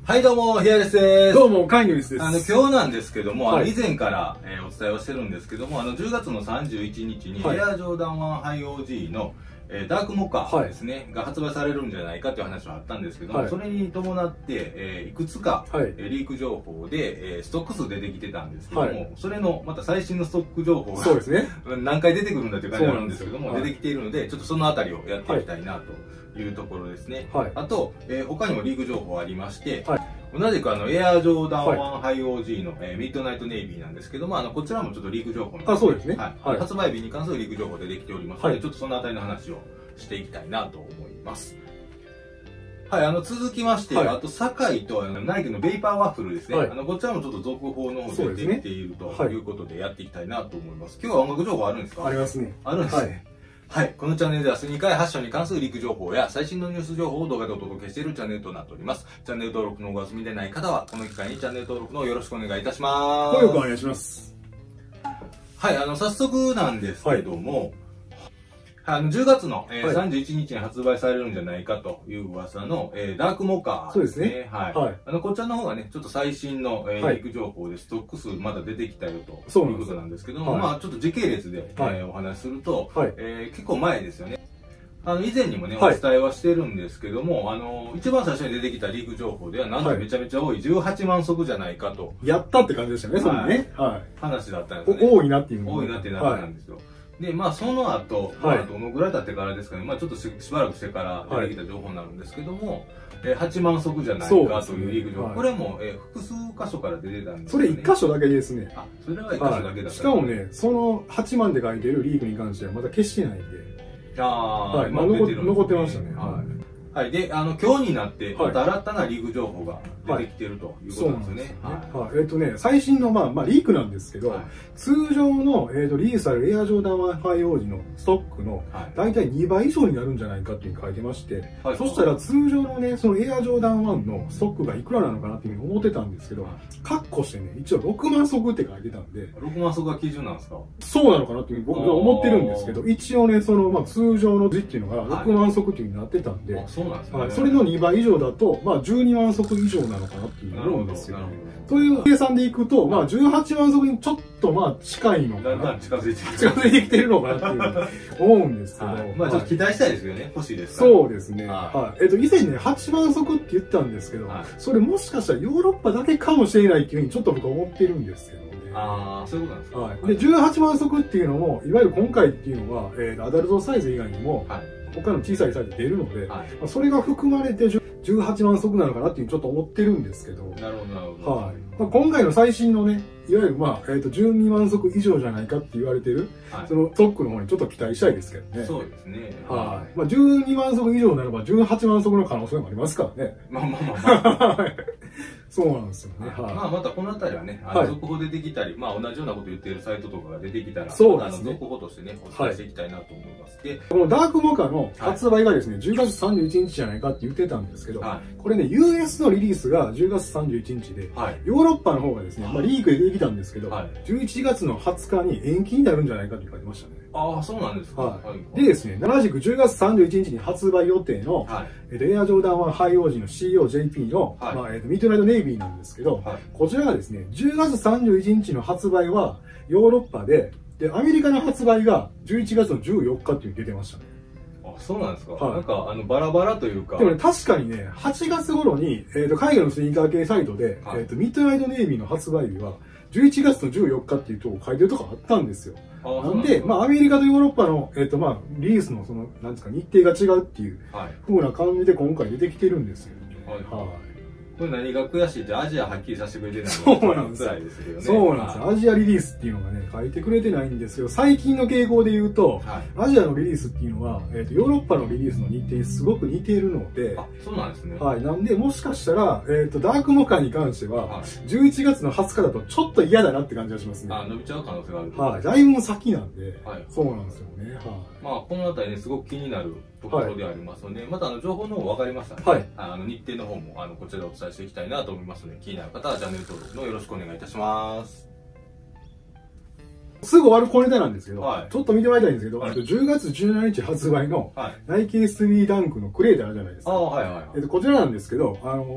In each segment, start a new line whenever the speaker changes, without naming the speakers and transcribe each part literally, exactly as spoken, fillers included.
はい、どうも、ヒアレスです。
どうも、カイニュースです。
あの、今日なんですけども、
はい、
あの以前から、えー、お伝えをしてるんですけども、あの、じゅうがつのさんじゅういちにちに、はい、エアジョーダンワンハイ オージー の、えー、ダークモカですね、はい、が発売されるんじゃないかという話はあったんですけども、はい、それに伴って、えー、いくつか、はい、リーク情報で、えー、ストック数出てきてたんですけども、はい、それのまた最新のストック情報がそうです、ね、何回出てくるんだという感じなんですけども、出てきているので、ちょっとそのあたりをやっていきたいなというところですね。はい、あと、えー、他にもリーク情報ありまして、はい、同じくあのエアジョーダンワンハイ オージー の、えー、ミッドナイトネイビーなんですけども、あのこちらもちょっとリーク情報の、
あ、そうですね、
はいはい、発売日に関するリーク情報でできておりますので、はい、ちょっとそのあたりの話をしていきたいなと思います。はい、あの続きまして、はい、あと堺とあのナイキのベイパーワッフルですね、はい、あのこちらもちょっと続報の方で出てきているということでやっていきたいなと思います。今日は音楽情報あるんですか？
ありますね。
あるんですね。はい、はい、このチャンネルではスニーカーやファッションに関するリーク情報や最新のニュース情報を動画でお届けしているチャンネルとなっております。チャンネル登録のご済みでない方はこの機会にチャンネル登録のよろしくお願いいたします。
ご協力お願いします。
はい、あの早速なんですけども、はい、あのじゅうがつの、えーはい、さんじゅういちにちに発売されるんじゃないかという噂の、えー、ダークモカーですね。そうですね。はい。はい、あのこちらの方がね、ちょっと最新の、えーはい、リーク情報でストック数まだ出てきたよということなんですけども、はい、まあちょっと時系列で、はい、えー、お話しすると、はい、えー、結構前ですよね。あの以前にもね、お伝えはしてるんですけども、はい、あの一番最初に出てきたリーク情報ではなんとめちゃめちゃ多いじゅうはちまんそくじゃないかと。
やったって感じでしたね、それね。
はい。話だったんですね。
多いなっていうの
多いなってなったんですよ。はい、で、まあその後、まあどのぐらい経ってからですかね、まあちょっと し, しばらくしてから出てきた情報になるんですけども、はい、はちまんそくじゃないかというリーク情報、ね、はい、これも、えー、複数箇所から出てたんです
よね。それいっかしょだけですね。
あ、それはいっかしょだけだった、ね、はい、
しかもね、そのはちまんで書いてるリークに関してはまだ消してないんで。
ああ、
はい、まあ残ってましたね。
はい。はい、で、あの今日になってまた新たなリーク情報が出てきているということなんですね。
はい。えっとね、最新のまあまあリークなんですけど、はい、通常のえっとリリースされるエアジョーダンワンハイ オージー のストックの大体にばい以上になるんじゃないかっていうふうに書いてまして、はい、そしたら通常のねそのエアジョーダンワンのストックがいくらなのかなっていうふうに思ってたんですけど、カッコしてね一応ろくまんそくって書いてたんで、
ろくまんそくが基準なんですか？
そうなのかなっていうふうに僕は思ってるんですけど、一応ねそのまあ通常の字っていうのがろくまんそくっていうふうになってたんで、
はい、あ、そうなんですね。
はい、それのにばい以上だと、まあ、じゅうにまんそく以上なのかなっていう思うんですよ。という計算でいくと、まあ、じゅうはちまんそくにちょっとまあ近いのかな。
だんだん近づいてきて
近づいてきてるのかなっていう思うんですけど。はい、
まあちょっと期待したいですよね。欲しいです。
そうですね。はい。えっと、以前ね、はちまんそくって言ったんですけど、はい、それもしかしたらヨーロッパだけかもしれないっていうふうにちょっと僕は思ってるんですけどね。
ああ、そういうことなんですか。
はい。で、じゅうはちまんそくっていうのも、いわゆる今回っていうのは、えー、アダルトサイズ以外にも、はい、他の小さいサイズ出るので、はい、それが含まれてじゅうはちまんそくなのかなっていうちょっと思ってるんですけど、
なるほどなるほど。
はい。まあ、今回の最新のね、いわゆるまあ、えっと、じゅうにまんそく以上じゃないかって言われてる、はい、そのストックの方にちょっと期待したいですけどね。
そうですね。
はい。まあ、じゅうにまんそく以上ならばじゅうはちまんそくの可能性もありますからね。
まあまあまあまあ。
そうなんですよね。
はい。まあまたこの辺りはね、あの続報出てきたり、まあ同じようなこと言っているサイトとかが出てきたら、
そうですね。
続報としてね、お伝えしていきたいなと思います。で、
このダークモカの発売がですね、じゅうがつさんじゅういちにちじゃないかって言ってたんですけど、これね、ユーエス のリリースがじゅうがつさんじゅういちにちで、ヨーロッパの方がですね、まあリークで出てきたんですけど、じゅういちがつのはつかに延期になるんじゃないかって書いてましたね。
ああ、そうなんですか。はい、
でですね、同じくじゅうがつさんじゅういちにちに発売予定の、はい、えっと、エアジョーダンワンハイ オージー の シーオージェーピー の、はい、まあ、えっと、ミッドナイトネイビーなんですけど、はい、こちらがですね、じゅうがつさんじゅういちにちの発売はヨーロッパで、で、アメリカの発売がじゅういちがつのじゅうよっかっていう出てましたね。
あ、そうなんですか。はい、なんか、あの、バラバラというか。
でもね、確かにね、はちがつ頃に、えっと、海外のスニーカー系サイトで、はい、えっと、ミッドナイトネイビーの発売日は、じゅういちがつのじゅうよっかっていうとこ書いてるとこあったんですよ。なんで、まあ、アメリカとヨーロッパの、えっと、まあ、リリースの、その、なんですか、日程が違うっていう、風な感じで今回出てきてるんですよ。はい。はい。
これ何が悔しいってアジアはっきりさせてくれてない
のそうなんですよ。
ですけどね。
そうなんですよ。アジアリリースっていうのがね、書いてくれてないんですけど、最近の傾向で言うと、はい、アジアのリリースっていうのは、えっと、ヨーロッパのリリースの日程にすごく似ているので、
あ、そうなんですね。
はい。なんで、もしかしたら、えっと、ダークモカに関しては、はい、じゅういちがつのはつかだとちょっと嫌だなって感じがしますね。
あ、伸びちゃう可能性がある。
はい。だいぶ先なんで、はい、そうなんですよね。はい。
まあ、このあたりね、すごく気になるところでありますので、はい、またあの情報の方分かりましたので、はい、あの日程の方もあのこちらでお伝えしていきたいなと思いますので、気になる方はチャンネル登録のよろしくお願いいたします。
すぐ終わる小ネタなんですけど、はい、ちょっと見てもらいたいんですけど、はい、じゅうがつじゅうしちにち発売のナイキ エスビー ダンクのクレーってあるじゃないですか。あ、はいはいはい、えっとこちらなんですけど、あの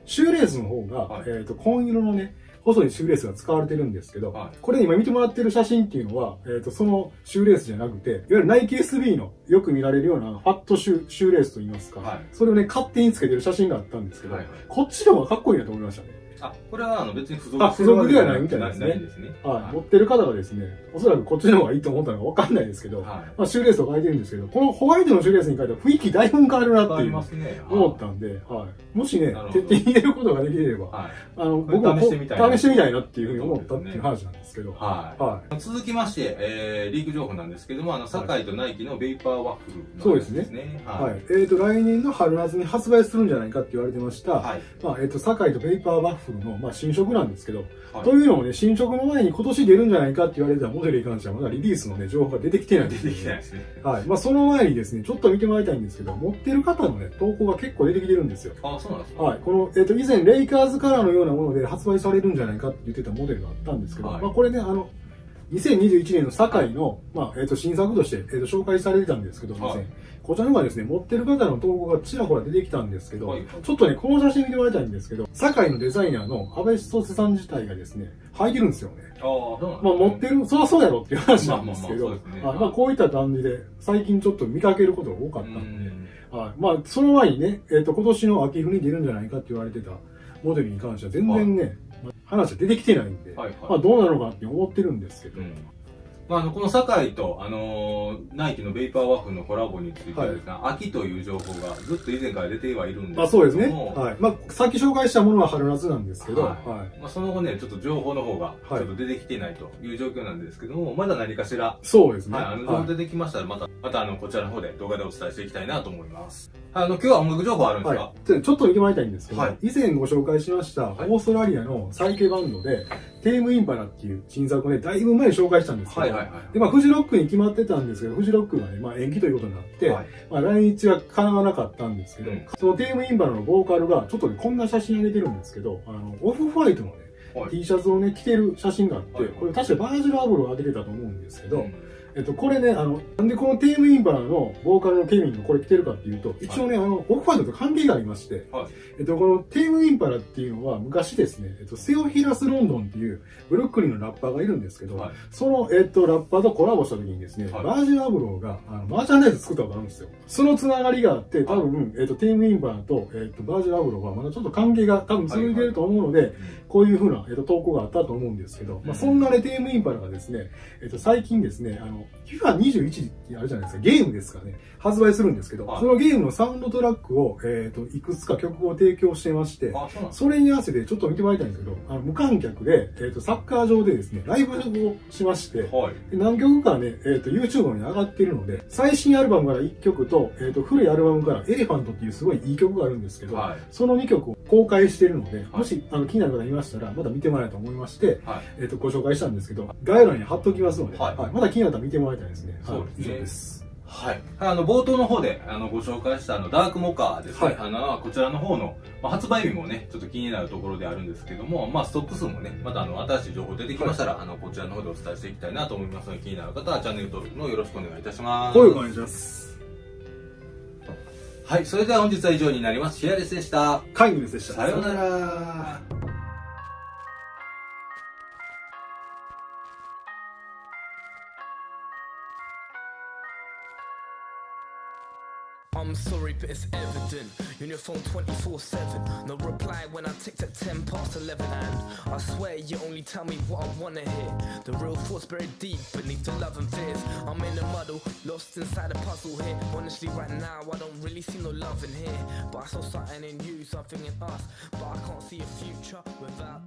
シューレースの方が、はい、えっと、紺色のね、細いシューレースが使われてるんですけど、はい、これ今見てもらってる写真っていうのは、えっと、そのシューレースじゃなくて、いわゆるナイキ エスビー のよく見られるようなファットシュシューレースといいますか、はい、それをね、勝手につけてる写真があったんですけど、はいはい、こっちの方がかっこいいなと思いましたね。
あ、これはあの別に付属
あ、付属ではないみたいですね。はい。持ってる方がですね、おそらくこっちの方がいいと思ったのかわかんないですけど、はい、まあシューレースを書いてるんですけど、このホワイトのシューレースに書いたら雰囲気だいぶ変わるなっていう思ったんで、はい。もしね、手に入れることができれば、はい、あの、僕も試してみたい試してみたいなっていうふうに思ったっていう話なんですけど、
はい。はい。続きまして、えー、リーク情報なんですけども、あの、堺とナイキのベイパーワッフル、
そうですね。はい。えっと、来年の春夏に発売するんじゃないかって言われてました、はい。まあ、えっと、堺とベイパーワッフルの、まあ、新色なんですけど、はい、というのもね、新色の前に今年出るんじゃないかって言われてたモデルに関してはまだリリースのね、情報が出てきてないんです、ね。
出てきてないですね。
はい。まあ、その前にですね、ちょっと見てもらいたいんですけど、持ってる方のね、投稿が結構出てきてるんですよ。
あ、そうなんですか。
はい。この、えっと、以前、レイカーズカラーのようなもので発売されるんじゃないかって言ってたモデルがあったんですけど、はい、まあ、これね、あの、にせんにじゅういちねんの堺の、まあ、えっと、新作として、えっと、紹介されてたんですけど、はい、こちらのがですね、持ってる方の投稿がちらほら出てきたんですけど、はい、ちょっとね、この写真見てもらいたいんですけど、堺のデザイナーの安倍千歳さん自体がですね、履いてるんですよね。ああ、そうなんですね。まあ、持ってる、そりゃそうやろっていう話なんですけど、まあ、こういった感じで、最近ちょっと見かけることが多かったんで、はい。まあ、その前にね、えっと、今年の秋冬に出るんじゃないかって言われてたモデルに関しては全然ね、はい、話は出てきてないんで、はいはい、まあどうなのかなって思ってるんですけど、うん、まあ、あのこの堺と、あのー、ナイキのベイパーワッフルのコラボについてはですね、はい、秋という情報がずっと以前から出てはいるんですけども、あ、そうですね。はい。まあ、さっき紹介したものは春夏なんですけど、はい。はい、まあ、その後ね、ちょっと情報の方がちょっと出てきていないという状況なんですけども、はい、まだ何かしら、そうですね。はい。あの、情報出てきましたら、また、またあの、こちらの方で動画でお伝えしていきたいなと思います。あの、今日は音楽情報あるんですか？はい、ちょっと見てもらいたいんですけど、はい、以前ご紹介しました、オーストラリアのサイケバンドで、テームインパラっていう新作をね、だいぶ前に紹介したんですけど、で、まあ、フジロックに決まってたんですけど、フジロックがね、まあ、延期ということになって、はい、まあ、来日は叶わなかったんですけど、うん、そのテームインパラのボーカルが、ちょっとね、こんな写真上げてるんですけど、あの、オフホワイトのね、はい、T シャツをね、着てる写真があって、はい、これ確かバージルアブロを上げてたと思うんですけど、うん、えっと、これね、あの、なんでこのテームインパラのボーカルのケビンがこれ着てるかっていうと、一応ね、はい、あの、オフホワイトと関係がありまして、はい、えっと、このテームインパラっていうのは昔ですね、えっと、セオヒラス・ロンドンっていうブルックリンのラッパーがいるんですけど、はい、その、えっと、ラッパーとコラボした時にですね、はい、バージルアブローが、あの、マーチャンダイズ作ったことあるんですよ。そのつながりがあって、多分、えっと、テームインパラと、えっと、バージルアブローはまだちょっと関係が多分続いてると思うので、はいはい、こういう風な、えっと、投稿があったと思うんですけど、まあ、そんなね、テームインパラがですね、えっと、最近ですね、あの、フィファにじゅういち ってあるじゃないですか、ゲームですかね、発売するんですけど、はい、そのゲームのサウンドトラックを、えっと、いくつか曲を提供してまして、それに合わせてちょっと見てもらいたいんですけど、あの無観客で、えっと、サッカー場でですね、ライブをしまして、はい、何曲かね、えっと、YouTube に上がってるので、最新アルバムからいっきょくと、えっと、古いアルバムからエレファントっていうすごいいい曲があるんですけど、はい、そのにきょくを公開してるので、はい、もしあの気になる方いましたら、また見てもらえたと思いまして、はい、えっと、ご紹介したんですけど、概要欄に貼っときますので、はいはい、まだ気になったら見てもらいたいですね。そうですね。以上です。はい。あの、冒頭の方で、あの、ご紹介したあの、ダークモカですね。はい、あの、こちらの方の、まあ、発売日もね、ちょっと気になるところであるんですけども、まあ、ストック数もね、またあの、新しい情報出てきましたら、はい、あの、こちらの方でお伝えしていきたいなと思いますので、気になる方はチャンネル登録のよろしくお願いいたします。はい、お願いします。はい。それでは本日は以上になります。シェアレスでした。カイングレスでした。さようなら。
I'm sorry, but it's evident. You're on your phone twenty-four seven. No reply when I ticked at ten past eleven. And I swear you only tell me what I wanna hear. The real thoughts buried deep beneath the love and fears. I'm in a muddle, lost inside a puzzle here. Honestly, right now, I don't really see no love in here. But I saw something in you, something in us. But I can't see a future without